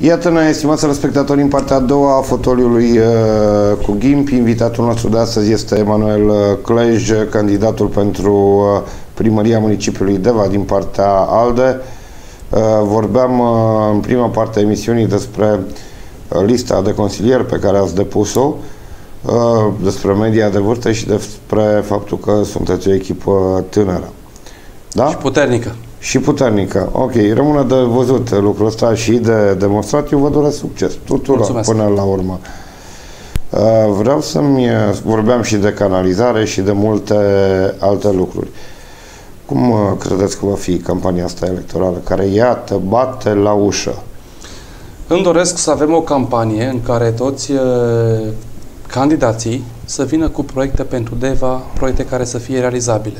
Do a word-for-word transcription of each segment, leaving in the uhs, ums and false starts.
Iată-ne, estimați spectatori, în partea a doua a fotoliului uh, cu Ghimpi. Invitatul nostru de astăzi este Emanuel Clej, candidatul pentru uh, primăria municipiului Deva din partea ALDE. Uh, vorbeam uh, în prima parte a emisiunii despre uh, lista de consilieri pe care ați depus-o, uh, despre media de vârstă și despre faptul că sunteți o echipă tânără. Da? Și puternică. Și puternică. Ok, rămâne de văzut lucrul ăsta și de demonstrat. Eu vă doresc succes tuturor. Mulțumesc. Până la urmă. Vreau să-mi... Vorbeam și de canalizare și de multe alte lucruri. Cum credeți că va fi campania asta electorală, care, iată, bate la ușă? Îmi doresc să avem o campanie în care toți candidații să vină cu proiecte pentru Deva, proiecte care să fie realizabile.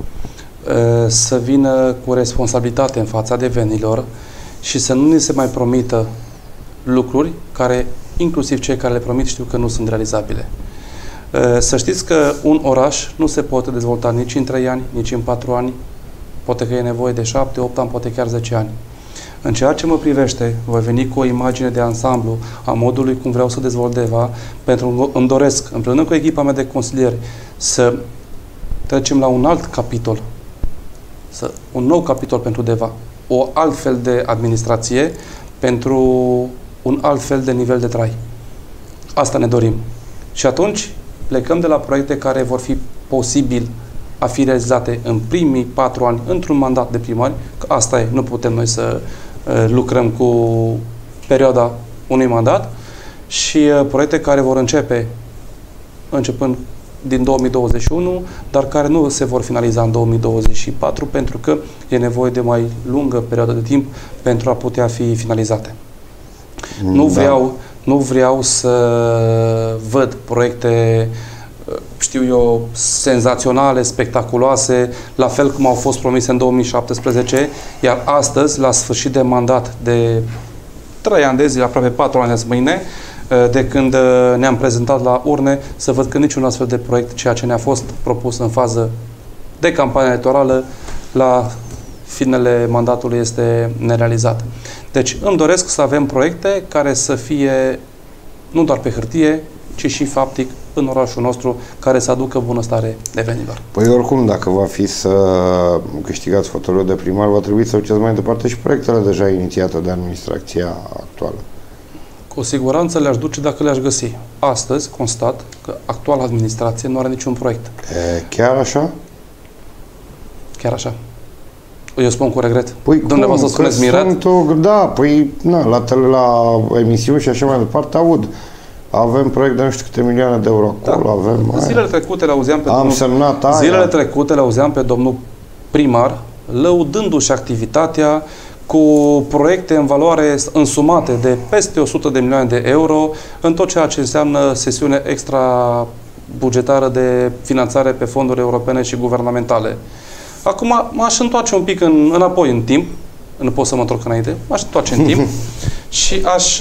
Să vină cu responsabilitate în fața devenilor și să nu ni se mai promită lucruri care, inclusiv cei care le promit, știu că nu sunt realizabile. Să știți că un oraș nu se poate dezvolta nici în trei ani, nici în patru ani, poate că e nevoie de șapte, opt ani, poate chiar zece ani. În ceea ce mă privește, voi veni cu o imagine de ansamblu a modului cum vreau să dezvolt Deva, pentru că îmi doresc, împreună cu echipa mea de consilieri, să trecem la un alt capitol, să, un nou capitol pentru Deva, o altfel de administrație pentru un alt fel de nivel de trai. Asta ne dorim. Și atunci plecăm de la proiecte care vor fi posibil a fi realizate în primii patru ani într-un mandat de primari, că asta e, nu putem noi să uh, lucrăm cu perioada unui mandat, și uh, proiecte care vor începe începând din două mii douăzeci și unu, dar care nu se vor finaliza în două mii douăzeci și patru, pentru că e nevoie de mai lungă perioadă de timp pentru a putea fi finalizate. Da. Nu vreau, nu vreau să văd proiecte, știu eu, senzaționale, spectaculoase, la fel cum au fost promise în două mii șaptesprezece, iar astăzi, la sfârșit de mandat de trei ani de zile, aproape patru ani azi mâine, de când ne-am prezentat la urne, să văd că niciun astfel de proiect, ceea ce ne-a fost propus în fază de campanie electorală, la finele mandatului este nerealizat. Deci îmi doresc să avem proiecte care să fie nu doar pe hârtie, ci și faptic în orașul nostru, care să aducă bunăstare devenilor. Păi oricum, dacă va fi să câștigați fotoliul de primar, va trebui să duceți mai departe și proiectele deja inițiate de administrația actuală. Cu siguranță le-aș duce dacă le-aș găsi. Astăzi constat că actuala administrație nu are niciun proiect. E, chiar așa? Chiar așa. Eu spun cu regret. Păi Dumneavoastră cum? spuneți mirat? O, da, păi na, la, tele, la emisiuni și așa mai departe aud. Avem proiect de nu știu câte milioane de euro acolo, da. Avem... Zilele trecute le auzeam pe Am domnul... semnat aia. Zilele trecute le auzeam pe domnul primar, lăudându-și activitatea cu proiecte în valoare însumate de peste o sută de milioane de euro în tot ceea ce înseamnă sesiune extra bugetară de finanțare pe fonduri europene și guvernamentale. Acum m-aș întoarce un pic în, înapoi în timp, nu pot să mă întorc înainte, m-aș întoarce în timp și aș...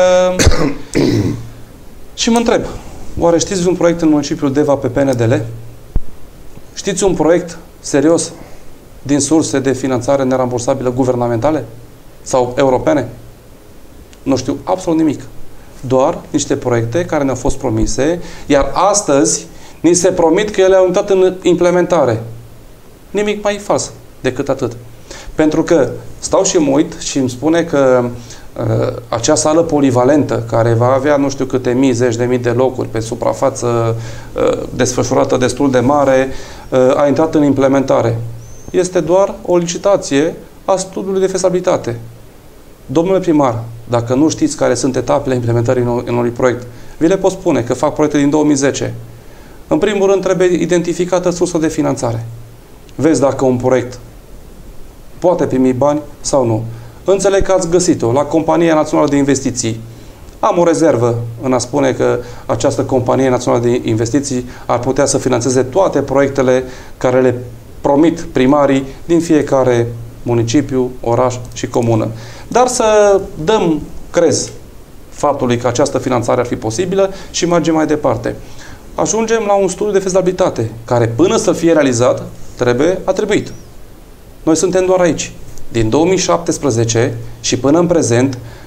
și mă întreb, oare știți un proiect în municipiul Deva pe P N D L? Știți un proiect serios din surse de finanțare nerambursabilă guvernamentale sau europene? Nu știu absolut nimic. Doar niște proiecte care ne-au fost promise, iar astăzi ni se promit că ele au intrat în implementare. Nimic mai fals decât atât. Pentru că stau și mă uit și îmi spune că uh, acea sală polivalentă, care va avea nu știu câte mii, zeci de mii de locuri pe suprafață uh, desfășurată destul de mare, uh, a intrat în implementare. Este doar o licitație a studiului de fezabilitate. Domnule primar, dacă nu știți care sunt etapele implementării unui proiect, vi le pot spune că fac proiecte din două mii zece. În primul rând trebuie identificată sursa de finanțare. Vezi dacă un proiect poate primi bani sau nu. Înțeleg că ați găsit-o la Compania Națională de Investiții. Am o rezervă în a spune că această Companie Națională de Investiții ar putea să finanțeze toate proiectele care le promit primarii din fiecare municipiu, oraș și comună. Dar să dăm crez faptului că această finanțare ar fi posibilă și mergem mai departe. Ajungem la un studiu de fezabilitate, care până să fie realizat, trebuie atribuit. Noi suntem doar aici. Din două mii șaptesprezece și până în prezent,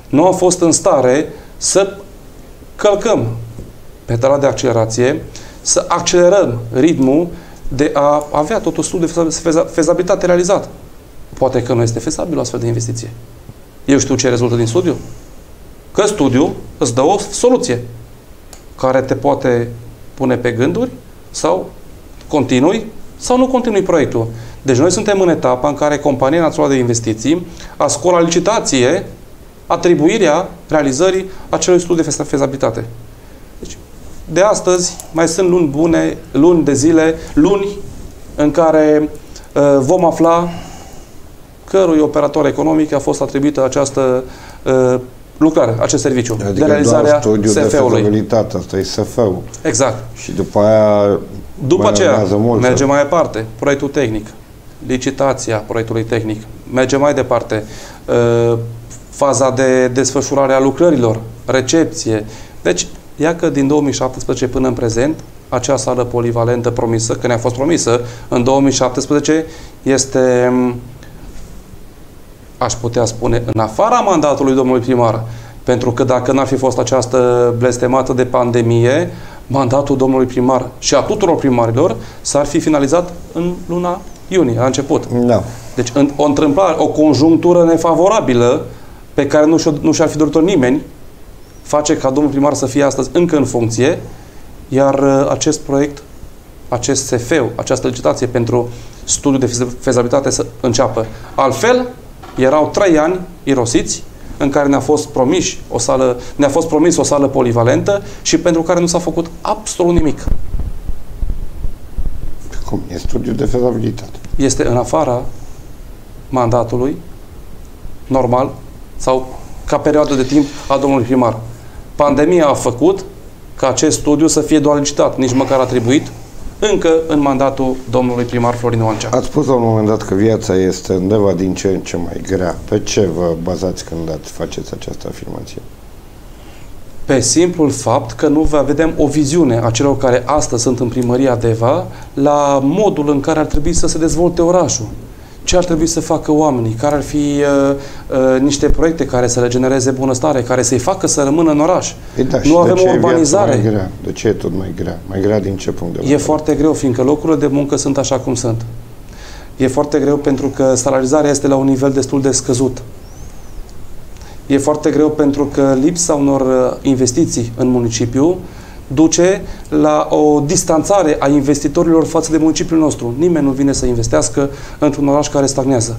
nu am fost în stare să călcăm pedala de accelerație, să accelerăm ritmul de a avea tot un studiu de fezabilitate realizat. Poate că nu este fezabil o astfel de investiție. Eu știu ce rezultă din studiu. Că studiul îți dă o soluție care te poate pune pe gânduri sau continui sau nu continui proiectul. Deci noi suntem în etapa în care Compania Națională de Investiții a scos la licitație atribuirea realizării acelui studiu de fezabilitate. Deci, de astăzi mai sunt luni bune, luni de zile, luni în care uh, vom afla cărui operator economic a fost atribuită această uh, lucrare, acest serviciu, adică de realizarea S F-ului. Studiul de fezabilitate, asta e S F-ul. Exact. Și după aia După aceea merge mai departe, proiectul tehnic, licitația proiectului tehnic, merge mai departe, uh, faza de desfășurare a lucrărilor, recepție. Deci, ia că din două mii șaptesprezece până în prezent, acea sală polivalentă promisă, că ne-a fost promisă în două mii șaptesprezece, este, aș putea spune, în afara mandatului domnului primar. Pentru că dacă n-ar fi fost această blestemată de pandemie, mandatul domnului primar și a tuturor primarilor s-ar fi finalizat în luna iunie, la început. Da. Deci, în, o întâmplare, o conjunctură nefavorabilă pe care nu, și nu și-ar fi dorit-o nimeni, face ca domnul primar să fie astăzi încă în funcție, iar uh, acest proiect, acest S F-ul, această licitație pentru studiul de fezabilitate să înceapă. Altfel, erau trei ani irosiți în care ne-a fost promis o sală, ne-a fost promis o sală polivalentă și pentru care nu s-a făcut absolut nimic. Cum? E studiul de fezabilitate. Este în afara mandatului normal sau ca perioadă de timp a domnului primar. Pandemia a făcut ca acest studiu să fie doar licitat, nici măcar atribuit, încă în mandatul domnului primar Florin Oancea. Ați spus la un moment dat că viața este undeva din ce în ce mai grea. Pe ce vă bazați când ați faceți această afirmație? Pe simplul fapt că nu vedem o viziune a celor care astăzi sunt în primăria Deva la modul în care ar trebui să se dezvolte orașul. Ce ar trebui să facă oamenii, care ar fi uh, uh, niște proiecte care să le genereze bunăstare, care să-i facă să rămână în oraș. E da, nu avem de ce urbanizare. E mai grea? De ce e tot mai grea? Mai grea din ce punct de vedere? E foarte greu, fiindcă locurile de muncă sunt așa cum sunt. E foarte greu pentru că salarizarea este la un nivel destul de scăzut. E foarte greu pentru că lipsa unor investiții în municipiu duce la o distanțare a investitorilor față de municipiul nostru. Nimeni nu vine să investească într-un oraș care stagnează.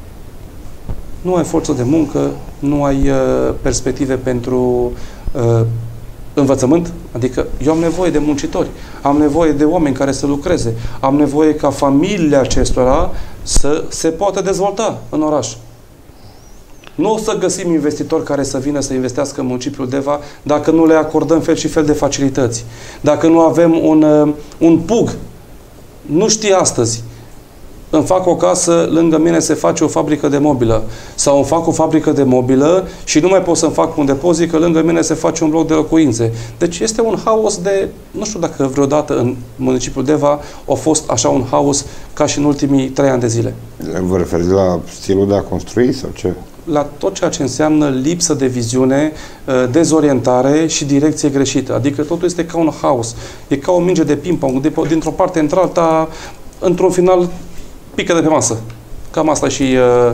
Nu ai forță de muncă, nu ai uh, perspective pentru uh, învățământ, adică eu am nevoie de muncitori, am nevoie de oameni care să lucreze, am nevoie ca familia acestora să se poată dezvolta în oraș. Nu o să găsim investitori care să vină să investească în municipiul Deva dacă nu le acordăm fel și fel de facilități. Dacă nu avem un, un pug. Nu știi astăzi. Îmi fac o casă, lângă mine se face o fabrică de mobilă. Sau îmi fac o fabrică de mobilă și nu mai pot să-mi fac un depozit, că lângă mine se face un bloc de locuințe. Deci este un haos de... Nu știu dacă vreodată în municipiul Deva a fost așa un haos ca și în ultimii trei ani de zile. Vă referiți la stilul de a construi sau ce? La tot ceea ce înseamnă lipsă de viziune, dezorientare și direcție greșită. Adică totul este ca un haos. E ca o minge de ping-pong, dintr-o parte într-alta, într-un final pică de pe masă. Cam asta și uh,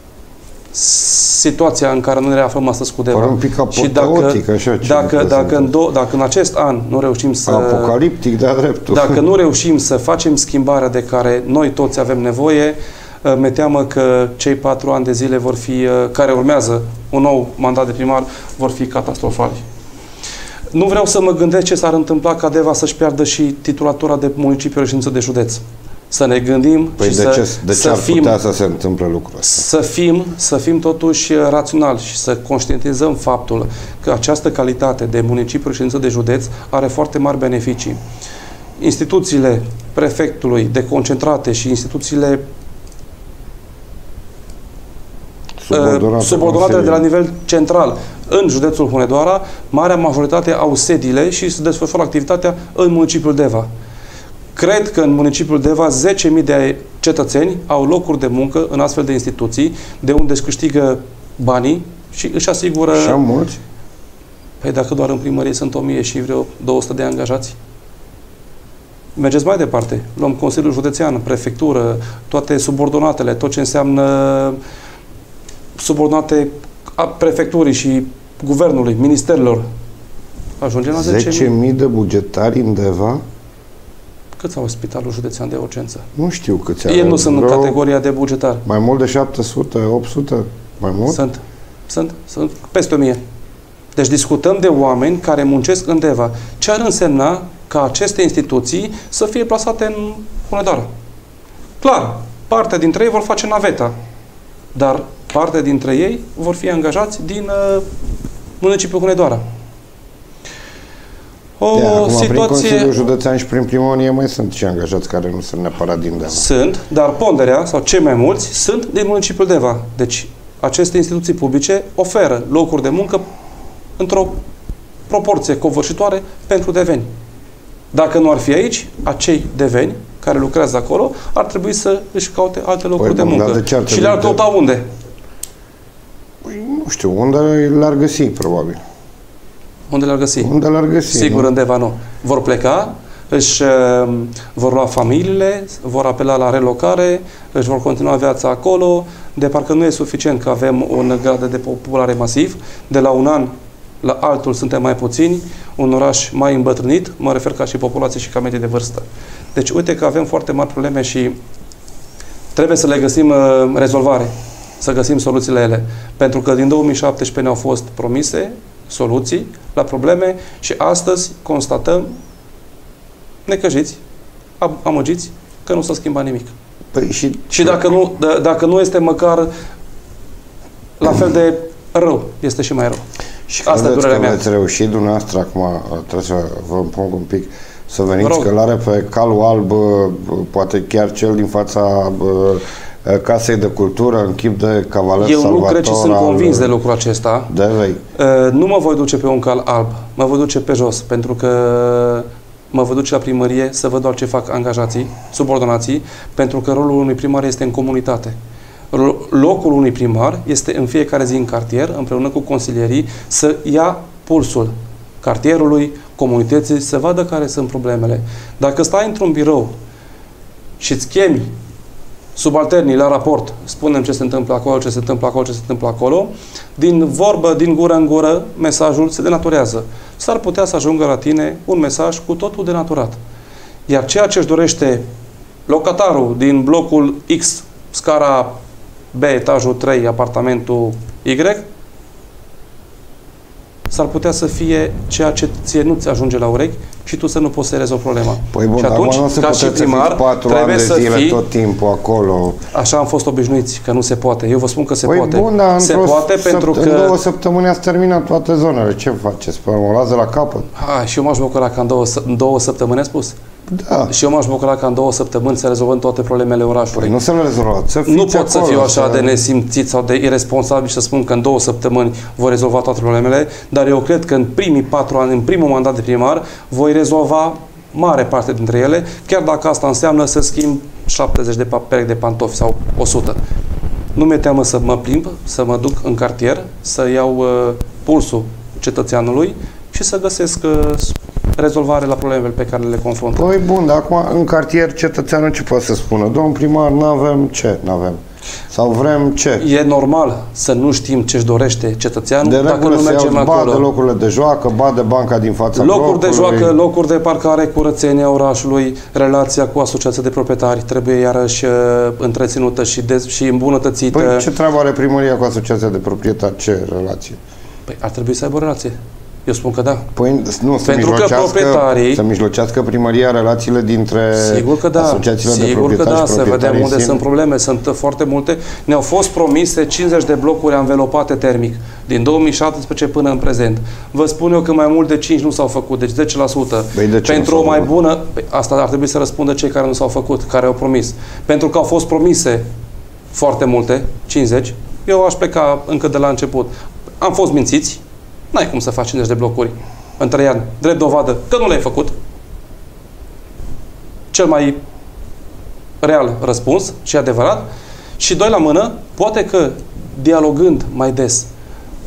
situația în care noi ne aflăm astăzi cu Deva. Pare un pic apoteotic, așa. Dacă, dacă, în do, dacă în acest an nu reușim să... Apocaliptic de-a dreptul. Dacă nu reușim să facem schimbarea de care noi toți avem nevoie, mi-e teamă că cei patru ani de zile vor fi, care urmează un nou mandat de primar, vor fi catastrofali. Nu vreau să mă gândesc ce s-ar întâmpla ca Deva să-și piardă și titulatura de municipiu reședință de județ. Să ne gândim păi și de să, ce, de ce să ar fim, putea să se întâmple lucrul ăsta? Să fim, să fim totuși raționali și să conștientizăm faptul că această calitate de municipiu reședință de județ are foarte mari beneficii. Instituțiile prefectului deconcentrate și instituțiile subordonate, subordonate de la nivel central în județul Hunedoara, marea majoritate au sediile și se desfășoară activitatea în municipiul Deva. Cred că în municipiul Deva zece mii de cetățeni au locuri de muncă în astfel de instituții, de unde își câștigă banii și își asigură... Și am mulți? Păi dacă doar în primărie sunt o mie și vreo două sute de angajați? Mergeți mai departe. Luăm Consiliul Județean, Prefectură, toate subordonatele, tot ce înseamnă subordonate a prefecturii și guvernului, ministerilor. Ajungem la zece mii de bugetari în Deva? Câți au Spitalul Județean de Urgență? Nu știu câți au. Ei nu sunt în categoria de bugetar. Mai mult de șapte sute, opt sute? Mai mult? Sunt. Sunt. Sunt peste o mie. Deci discutăm de oameni care muncesc în Deva. Ce ar însemna ca aceste instituții să fie plasate în Hunedoara? Clar, parte dintre ei vor face naveta, dar parte dintre ei vor fi angajați din uh, municipiul Hunedoara. O de acum, situație... prin Consiliul Județean și prin primărie mai sunt și angajați care nu sunt neapărat din Deva. Sunt, dar ponderea, sau cei mai mulți, sunt din municipiul Deva. Deci, aceste instituții publice oferă locuri de muncă într-o proporție covârșitoare pentru deveni. Dacă nu ar fi aici, acei deveni care lucrează acolo ar trebui să își caute alte locuri păi, de muncă. De și le-ar căuta de... unde? Păi, nu știu, unde le-ar găsi, probabil. Unde le-ar găsi? Unde le-ar găsi, Sigur, nu? în Deva nu. Vor pleca, își uh, vor lua familiile, vor apela la relocare, își vor continua viața acolo, de parcă nu e suficient că avem un grad de populare masiv, de la un an la altul suntem mai puțini, un oraș mai îmbătrânit, mă refer ca și populație și ca medie de vârstă. Deci, uite că avem foarte mari probleme și trebuie să le găsim uh, rezolvare, să găsim soluțiile ele. Pentru că din două mii șaptesprezece ne-au fost promise soluții la probleme și astăzi constatăm necăjiți, amăgiți, că nu s-a schimbat nimic. Păi și și dacă nu, d- dacă nu este măcar la fel de rău, este și mai rău. Și asta e durerea mea. Veți reuși dumneavoastră, acum trebuie să vă împung un pic, să veniți călare pe calul alb, poate chiar cel din fața Casei de Cultură, în chip de cavaler Salvator. Eu nu cred și sunt convins de lucrul acesta. Devei. Nu mă voi duce pe un cal alb, mă voi duce pe jos, pentru că mă voi duce la primărie să văd doar ce fac angajații, subordonații, pentru că rolul unui primar este în comunitate. Locul unui primar este în fiecare zi în cartier, împreună cu consilierii, să ia pulsul cartierului, comunității, să vadă care sunt problemele. Dacă stai într-un birou și îți chemi subalternii la raport, spunem ce se întâmplă acolo, ce se întâmplă acolo, ce se întâmplă acolo, din vorbă, din gură în gură, mesajul se denaturează. S-ar putea să ajungă la tine un mesaj cu totul denaturat. Iar ceea ce își dorește locatarul din blocul X, scara B, etajul trei, apartamentul Y, s-ar putea să fie ceea ce ție nu-ți ajunge la urechi și tu să nu poți să rezolvi problema. Păi bun, și atunci, nu se ca și primar, trebuie să fii... tot timpul acolo. Așa am fost obișnuiți, că nu se poate. Eu vă spun că se păi poate. Bun, dar se poate pentru că... În două săptămâni ați terminat toate zonele. Ce faceți? Păi mă luați de la capăt? Ha, și eu m-aș bucura ca în două, în două săptămâni, a spus? Da. Și eu m-aș bucura ca în două săptămâni să rezolvăm toate problemele orașului. Păi nu să le rezolvați. Să nu pot acolo, să fiu așa să... de nesimțit sau de irresponsabil și să spun că în două săptămâni voi rezolva toate problemele, dar eu cred că în primii patru ani, în primul mandat de primar, voi rezolva mare parte dintre ele, chiar dacă asta înseamnă să schimb șaptezeci de perechi de pantofi sau o sută. Nu mi-e teamă să mă plimb, să mă duc în cartier, să iau uh, pulsul cetățeanului și să găsesc uh, rezolvare la problemele pe care le confruntăm. Păi bun, dar acum în cartier cetățeanul ce poate să spună? Domnul primar, n-avem ce? N-avem. Sau vrem ce? E normal să nu știm ce-și dorește cetățeanul de dacă nu mergem iau, acolo. Ba de locurile de joacă, ba de banca din fața locuri blocului. de joacă, locuri de parcare, curățenia orașului, relația cu asociația de proprietari trebuie iarăși uh, întreținută și, de, și îmbunătățită. Păi ce treabă are primăria cu asociația de proprietari? Ce relație? Păi ar trebui să aibă o relație. Eu spun că da. Păi nu, să Pentru că proprietarii... Să mijlocească primăria relațiile dintre sigur că da, asociațiile sigur de proprietari că da, și să vedem unde sin... sunt probleme. Sunt foarte multe. Ne-au fost promise cincizeci de blocuri anvelopate termic din două mii șaptesprezece până în prezent. Vă spun eu că mai mult de cinci nu s-au făcut, deci zece la sută. Păi de ce Pentru o mai bună... Păi asta ar trebui să răspundă cei care nu s-au făcut, care au promis. Pentru că au fost promise foarte multe, cincizeci, eu aș pleca încă de la început. Am fost mințiți, n-ai cum să faci cincizeci de blocuri în trei ani. Drept dovadă că nu le-ai făcut. Cel mai real răspuns și adevărat. Și doi la mână, poate că dialogând mai des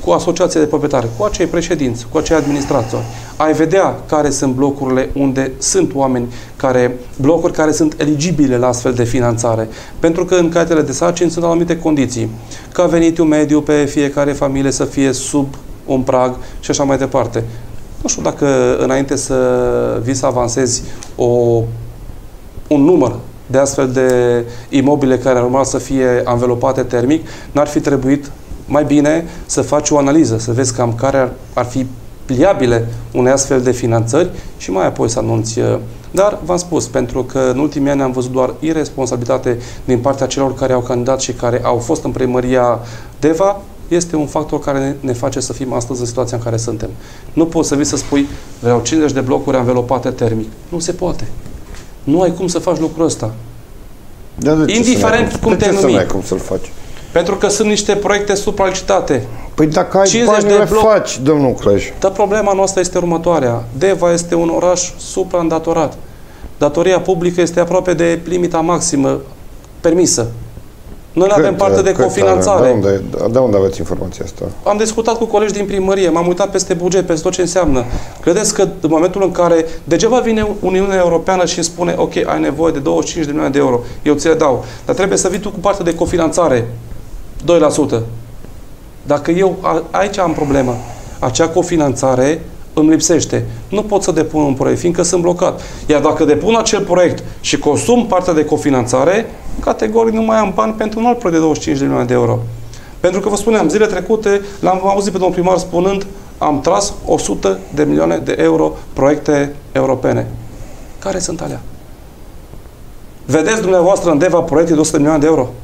cu asociația de proprietari, cu acei președinți, cu acei administratori, ai vedea care sunt blocurile unde sunt oameni care, blocuri care sunt eligibile la astfel de finanțare. Pentru că în caietele de sarcini sunt anumite condiții. Ca venitul mediu pe fiecare familie să fie sub un prag și așa mai departe. Nu știu dacă înainte să vii să avansezi o, un număr de astfel de imobile care ar urma să fie anvelopate termic, n-ar fi trebuit mai bine să faci o analiză, să vezi cam care ar, ar fi pliabile unei astfel de finanțări și mai apoi să anunți. Dar v-am spus, pentru că în ultimii ani am văzut doar irresponsabilitate din partea celor care au candidat și care au fost în primăria Deva, este un factor care ne, ne face să fim astăzi în situația în care suntem. Nu poți să vii să spui, vreau cincizeci de blocuri anvelopate termic. Nu se poate. Nu ai cum să faci lucrul ăsta. Da, de indiferent cum te numi. Nu ai cum să-l faci. Pentru că sunt niște proiecte supralicitate. Păi dacă ai bani, le bloc... faci, domnul Clej. Dar problema noastră este următoarea. Deva este un oraș supraîndatorat. Datoria publică este aproape de limita maximă permisă. Noi nu avem parte de cofinanțare. De unde, de unde aveți informația asta? Am discutat cu colegi din primărie, m-am uitat peste buget, peste tot ce înseamnă. Credeți că în momentul în care degeaba vine Uniunea Europeană și îmi spune ok, ai nevoie de douăzeci și cinci de milioane de euro, eu ți le dau, dar trebuie să vii tu cu partea de cofinanțare, doi la sută. Dacă eu, a, aici am problemă, acea cofinanțare îmi lipsește. Nu pot să depun un proiect, fiindcă sunt blocat. Iar dacă depun acel proiect și consum partea de cofinanțare, categoric nu mai am bani pentru un alt proiect de douăzeci și cinci de milioane de euro. Pentru că vă spuneam, zile trecute l-am auzit pe domnul primar spunând am tras o sută de milioane de euro proiecte europene. Care sunt alea? Vedeți dumneavoastră în Deva proiecte de o sută de milioane de euro?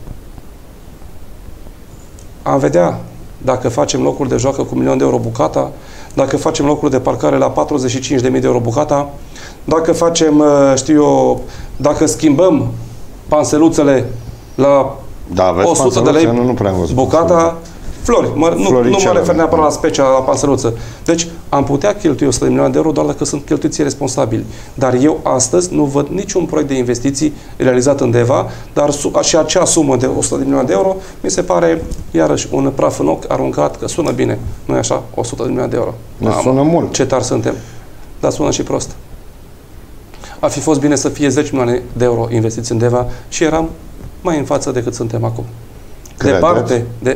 Am vedea dacă facem locuri de joacă cu un milion de euro bucata, dacă facem locuri de parcare la patruzeci și cinci de mii de euro bucata, dacă facem, știu eu, dacă schimbăm panseluțele la da, o sută de lei nu, nu prea bucata, flori, mă, nu, nu mă refer neapărat la specia, la panseluță. Deci, am putea cheltui o sută de milioane de euro doar dacă sunt cheltuiții responsabili. Dar eu astăzi nu văd niciun proiect de investiții realizat în Deva, dar și acea sumă de o sută de milioane de euro mi se pare iarăși un praf în ochi aruncat, că sună bine, nu e așa? o sută de milioane de euro. Ne sună mult. Ce tari suntem. Dar sună și prost. Ar fi fost bine să fie zece milioane de euro investiți în Deva și eram mai în față decât suntem acum. Credeți? Departe de...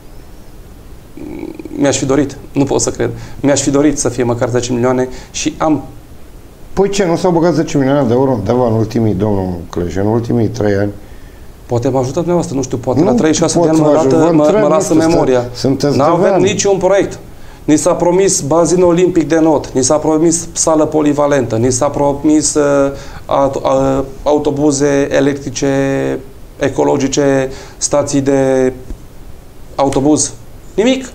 Mi-aș fi dorit, nu pot să cred, mi-aș fi dorit să fie măcar zece milioane și am... Păi ce, nu s-au băgat zece milioane de euro în Deva în ultimii, domnul Clej, în ultimii trei ani? Poate mă ajută dumneavoastră, nu știu, poate nu la treizeci și șase de ani mă, arată, mă, întreb, mă lasă memoria. Nu avem niciun proiect. Ni s-a promis bazin olimpic de not, ni s-a promis sală polivalentă, ni s-a promis uh, uh, autobuze electrice, ecologice, stații de autobuz. Nimic.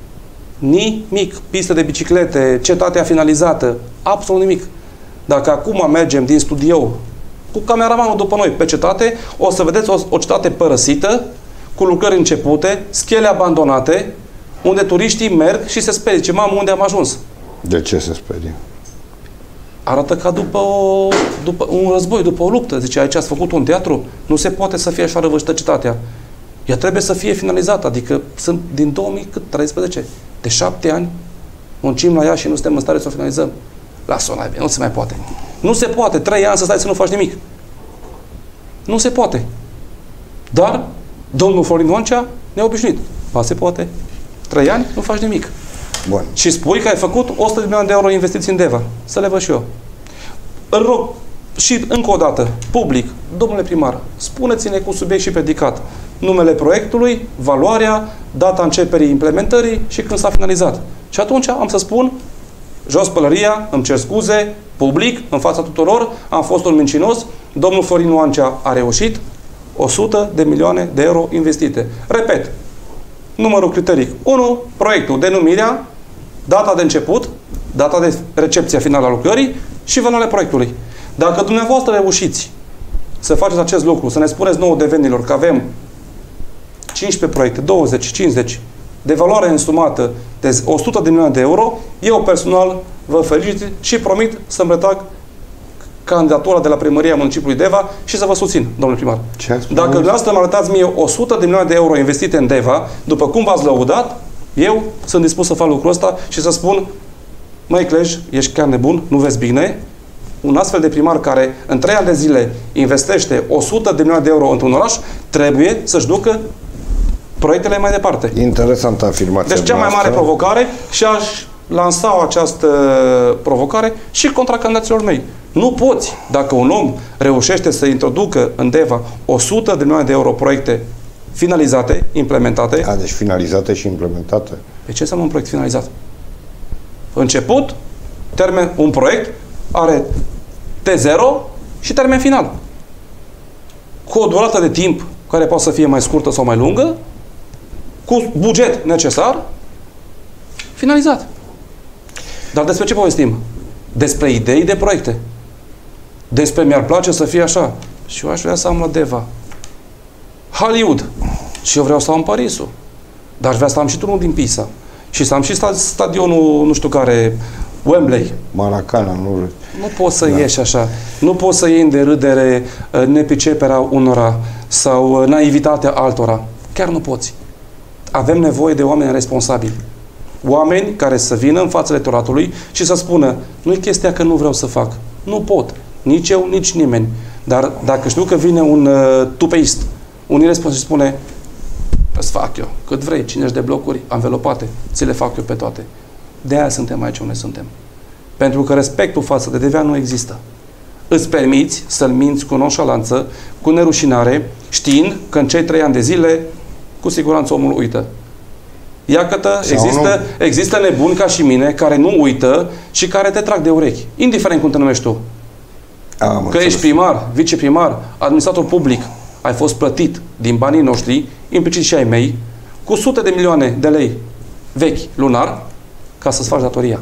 Nimic. Pistă de biciclete, cetatea finalizată, absolut nimic. Dacă acum mergem din studio cu cameramanul după noi pe cetate, o să vedeți o, o cetate părăsită, cu lucrări începute, schele abandonate, unde turiștii merg și se sperie. Zice, mamă, unde am ajuns? De ce se sperie? Arată ca după, o, după un război, după o luptă. Zice, aici ați făcut un teatru? Nu se poate să fie așa răvășită cetatea. Ea trebuie să fie finalizată. Adică sunt din două mii treisprezece. De șapte ani muncim la ea și nu suntem în stare să o finalizăm. Lasă-o, nu se mai poate. Nu se poate. Trei ani să stai să nu faci nimic. Nu se poate. Dar domnul Florin Oancea ne-a obișnuit. Ba se poate. Trei ani, nu faci nimic. Bun. Și spui că ai făcut o sută de milioane de euro investiții în Deva. Să le văd și eu. Îl rog și încă o dată, public, domnule primar, spuneți-ne cu subiect și predicat numele proiectului, valoarea, data începerii implementării și când s-a finalizat. Și atunci am să spun, jos pălăria, îmi cer scuze, public, în fața tuturor, am fost un mincinos, domnul Florin Oancea a reușit, o sută de milioane de euro investite. Repet, numărul criteric. unu. Proiectul, denumirea, data de început, data de recepție finală a lucrării și valoarea proiectului. Dacă dumneavoastră reușiți să faceți acest lucru, să ne spuneți nouă devenilor că avem cincisprezece proiecte, douăzeci, cincizeci, de valoare însumată de o sută de milioane de euro, eu personal vă felicit și promit să-mi retrag candidatura de la primăria municipiului Deva și să vă susțin, domnule primar. Dacă dumneavoastră mă arătați mie o sută de milioane de euro investite în Deva, după cum v-ați lăudat, Eu sunt dispus să fac lucrul ăsta și să spun, măi Clej, ești chiar nebun, nu vezi bine? Un astfel de primar care în trei ani de zile investește o sută de milioane de euro într-un oraș, trebuie să-și ducă proiectele mai departe. Interesantă afirmație. Deci cea mai mare provocare și aș lansa această provocare și contra candidaților mei. Nu poți, dacă un om reușește să introducă în Deva o sută de milioane de euro proiecte finalizate, implementate. A, deci finalizate și implementate. Pe ce înseamnă un proiect finalizat? Început, termen, un proiect are T zero și termen final. Cu o durată de timp care poate să fie mai scurtă sau mai lungă, cu buget necesar, finalizat. Dar despre ce povestim? Despre idei de proiecte. Despre mi-ar place să fie așa. Și eu aș vrea să am la Deva Hollywood. Și eu vreau să am Parisul. Dar aș vrea să am și turnul din Pisa. Și să am și stadionul, nu știu care, Wembley. Maracana, nu vreau. Nu poți să da. ieși așa. Nu poți să iei în derâdere nepriceperea unora sau naivitatea altora. Chiar nu poți. Avem nevoie de oameni responsabili. Oameni care să vină în fața electoratului și să spună, nu-i chestia că nu vreau să fac. Nu pot. Nici eu, nici nimeni. Dar dacă știu că vine un uh, tupeist, un irresponsabil și spune, îți fac eu, cât vrei, cincizeci de blocuri anvelopate, ți le fac eu pe toate. De aia suntem aici unde suntem. Pentru că respectul față de Devea nu există. Îți permiți să-l minți cu nonșalanță, cu nerușinare, știind că în cei trei ani de zile, cu siguranță omul uită. Iată, există, există nebuni ca și mine, care nu uită și care te trag de urechi. Indiferent cum te numești tu. Am că înțeles. ești primar, viceprimar, administrator public, ai fost plătit din banii noștri, implicit și ai mei, cu sute de milioane de lei vechi, lunar, ca să-ți faci datoria.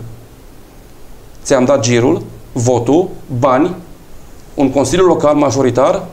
Ți-am dat girul, votul, bani, un consiliu local majoritar,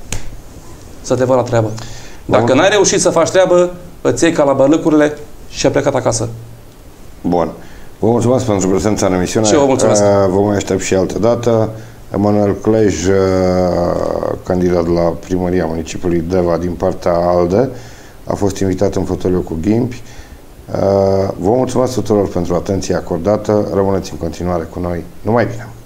să te vă la treabă. Dacă n-ai reușit să faci treabă, îți iei ca la bărlâcurile și a plecat acasă. Bun. Vă mulțumesc pentru prezența în emisiune. Și eu vă mulțumesc. Vă mai aștept și altă dată. Emanuel Clej, candidat la primăria municipiului Deva din partea ALDE, a fost invitat în fotoliu cu ghimpi. Vă mulțumesc tuturor pentru atenția acordată. Rămâneți în continuare cu noi. Numai bine!